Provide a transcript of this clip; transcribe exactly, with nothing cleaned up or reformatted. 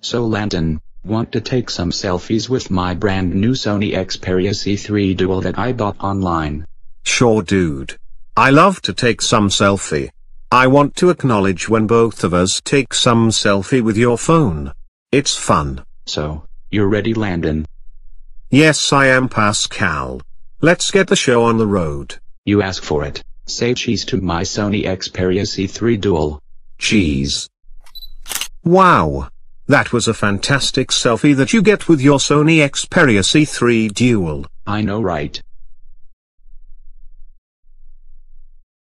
So Landon, want to take some selfies with my brand new Sony Xperia C three Dual that I bought online? Sure dude. I love to take some selfie. I want to acknowledge when both of us take some selfie with your phone. It's fun. So, you're ready, Landon? Yes, I am, Pascal. Let's get the show on the road. You ask for it. Say cheese to my Sony Xperia C three Dual. Cheese. Wow. That was a fantastic selfie that you get with your Sony Xperia C three Dual. I know, right?